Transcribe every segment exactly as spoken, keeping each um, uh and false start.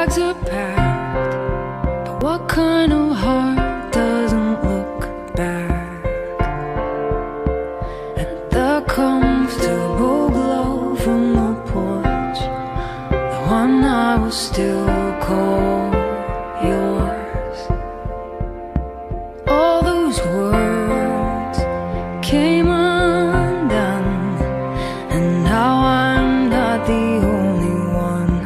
bags are packed, but what kind of heart doesn't look back at the comfortable glow from the porch, the one I will still call yours. All those words came undone, and now I'm not the only one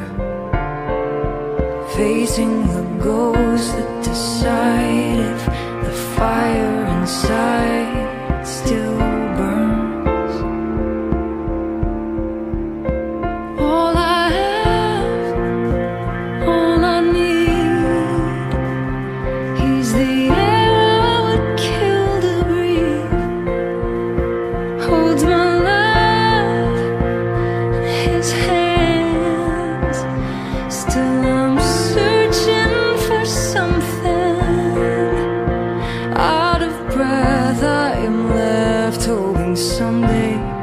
facing the ghosts that decide if the fire inside still burns. All I have, all I need, he's the air I would kill to breathe, holds my life in his hands. Still I'm searching for something, out of breath I am left hoping someday